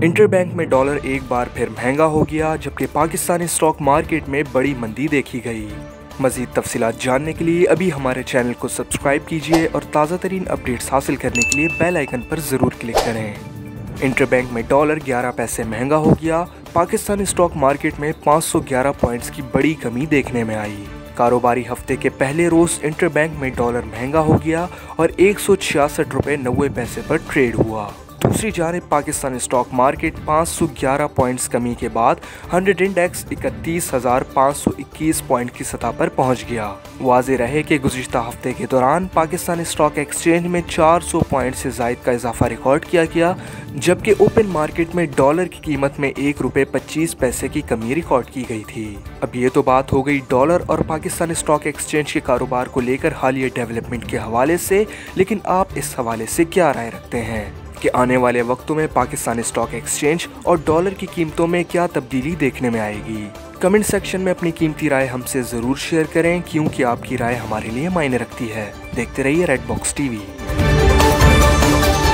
Interbank में dollar एक बार फिर महंगा हो गया, जबकि पाकिस्तानी स्टॉक मार्केट में बड़ी मंदी देखी गई। मज़ीद तफसीलात जानने के लिए अभी हमारे चैनल को सब्सक्राइब कीजिए और ताज़ा तरीन अपडेट्स हासिल करने के लिए बेल आइकन पर ज़रूर क्लिक करें। इंटरबैंक में डॉलर 11 पैसे महंगा हो गया। पाकिस्तानी स्टॉक मार्केट में 511 पॉइंट्स की बड़ी कमी देखने में आई। कारोबारी हफ्ते के पहले रोज़ इंटरबैंक में डॉलर महंगा हो गया और 166 रुपये 90 पैसे पर ट्रेड हुआ। दूसरी जानिब पाकिस्तानी स्टॉक मार्केट 511 पॉइंट्स कमी के बाद 100 इंडेक्स 31,521 पॉइंट की सतह पर पहुंच गया। वाज़ेह रहे कि गुज़िश्ता हफ्ते के दौरान पाकिस्तानी स्टॉक एक्सचेंज में 400 पॉइंट से ज़ायद का इजाफा रिकॉर्ड किया गया, जबकि ओपन मार्केट में डॉलर की कीमत में 1 रुपये 25 पैसे की कमी रिकॉर्ड की गई थी। अब ये तो बात हो गई डॉलर और पाकिस्तानी स्टॉक एक्सचेंज के कारोबार को लेकर हालिया डेवलपमेंट के हवाले से, लेकिन आप इस हवाले से क्या राय रखते हैं कि आने वाले वक्तों में पाकिस्तानी स्टॉक एक्सचेंज और डॉलर की कीमतों में क्या तब्दीली देखने में आएगी? कमेंट सेक्शन में अपनी कीमती राय हमसे ज़रूर शेयर करें, क्योंकि आपकी राय हमारे लिए मायने रखती है। देखते रहिए रेड बॉक्स टीवी।